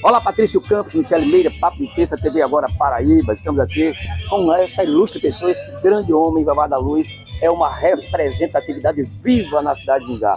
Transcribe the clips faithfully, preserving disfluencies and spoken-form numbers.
Olá, Patrício Campos, Michele Meira, Papo de Terça, T V Agora Paraíba. Estamos aqui com essa ilustre pessoa, esse grande homem, Vavá da Luz. É uma representatividade viva na cidade de Ingá.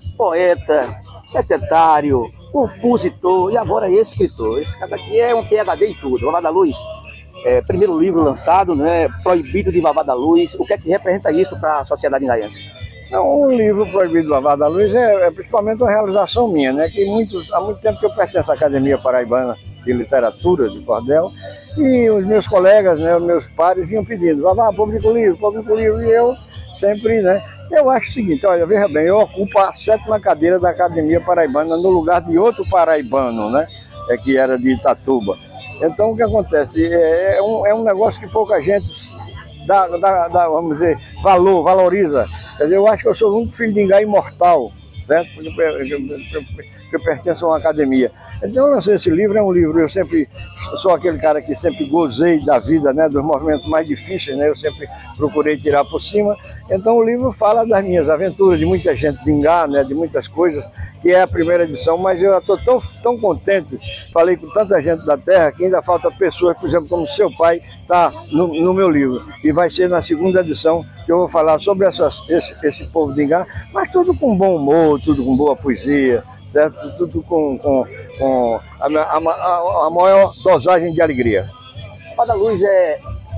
Poeta, secretário, compositor e agora escritor. Esse cara aqui é um P H D em tudo. Vavá da Luz, é, primeiro livro lançado, né? Proibido de Vavá da Luz. O que é que representa isso para a sociedade ingaiense? Um livro Proibido de Vavá da Luz é, é principalmente uma realização minha, né? Que muitos, há muito tempo que eu pertenço à Academia Paraibana de Literatura, de Cordel, e os meus colegas, né, os meus pares vinham pedindo, Vavá, publica o livro, publica o livro, e eu sempre, né? Eu acho o seguinte, olha, veja bem, eu ocupo a sétima cadeira da Academia Paraibana no lugar de outro paraibano, né? É, que era de Itatuba. Então, o que acontece? É, é, um, é um negócio que pouca gente dá, dá, dá, vamos dizer, valor, valoriza. Quer dizer, eu acho que eu sou o único filho de Ingá imortal, certo? Porque eu, eu, eu, eu pertenço a uma academia. Então eu lancei esse livro, é um livro, eu sempre sou aquele cara que sempre gozei da vida, né, dos movimentos mais difíceis, né, eu sempre procurei tirar por cima. Então o livro fala das minhas aventuras, de muita gente de Ingá, né, de muitas coisas, que é a primeira edição, mas eu estou tão, tão contente, falei com tanta gente da terra, que ainda falta pessoas, por exemplo, como seu pai, está no, no meu livro. E vai ser na segunda edição que eu vou falar sobre essas, esse, esse povo de Ingá, mas tudo com bom humor, tudo com boa poesia, certo? Tudo com, com, com a, a, a, a maior dosagem de alegria. Vavá da Luz, é...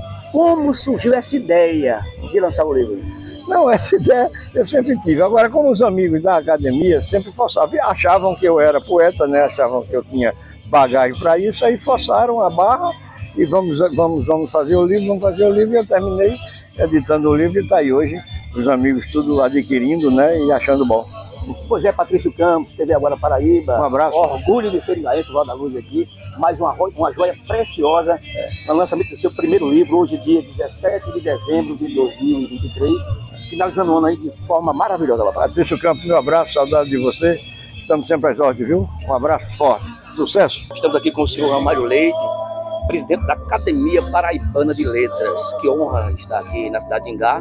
como surgiu essa ideia de lançar o livro? Não, essa ideia eu sempre tive. Agora, como os amigos da academia sempre forçavam, achavam que eu era poeta, né? Achavam que eu tinha bagagem para isso, aí forçaram a barra e vamos, vamos, vamos fazer o livro, vamos fazer o livro, e eu terminei editando o livro e está aí hoje, os amigos tudo adquirindo, né? E achando bom. Pois é, Patrício Campos, T V Agora Paraíba. Um abraço. Orgulho de ser ingaense, Vavá da Luz aqui. Mais uma, uma joia preciosa no lançamento do seu primeiro livro, hoje, dia dezessete de dezembro de dois mil e vinte e três. Finalizando o ano aí de forma maravilhosa, Vavá. Patrício Campos, meu abraço, saudade de você. Estamos sempre às ordens, viu? Um abraço forte. Sucesso. Estamos aqui com o senhor Ramalho Leite, presidente da Academia Paraibana de Letras. Que honra estar aqui na cidade de Ingá.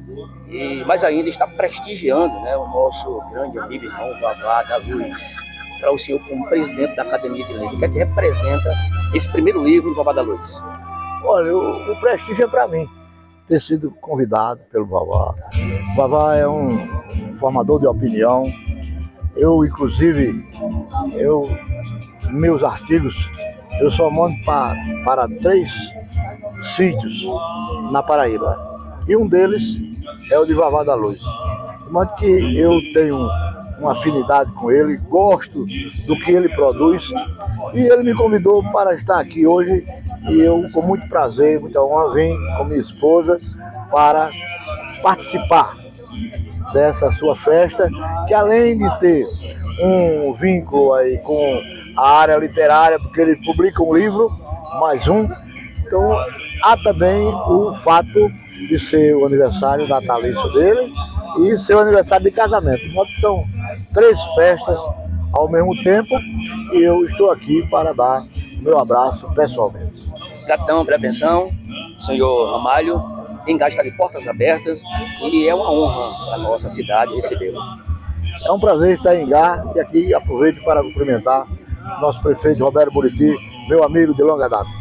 E mais ainda está prestigiando, né, o nosso grande amigo e irmão Vavá da Luz, para o senhor como presidente da Academia de Letras. O que é que representa esse primeiro livro, Vavá da Luz? Olha, o, o prestígio é para mim ter sido convidado pelo Vavá. O Vavá é um formador de opinião. Eu, inclusive, eu, meus artigos, eu só mando pra, para três sítios na Paraíba. E um deles é o de Vavá da Luz. De modo que eu tenho uma afinidade com ele, gosto do que ele produz, e ele me convidou para estar aqui hoje, e eu, com muito prazer, muita honra, vim com minha esposa para participar dessa sua festa, que além de ter um vínculo aí com a área literária, porque ele publica um livro, mais um, então há também o fato de ser o aniversário natalício dele e ser o aniversário de casamento. De modo que são três festas ao mesmo tempo, e eu estou aqui para dar meu abraço pessoalmente. Gratidão pela atenção, senhor Ramalho. Ingá está de portas abertas e é uma honra para a nossa cidade recebê-lo. É um prazer estar em Ingá, e aqui aproveito para cumprimentar nosso prefeito Roberto Buriti, meu amigo de longa data.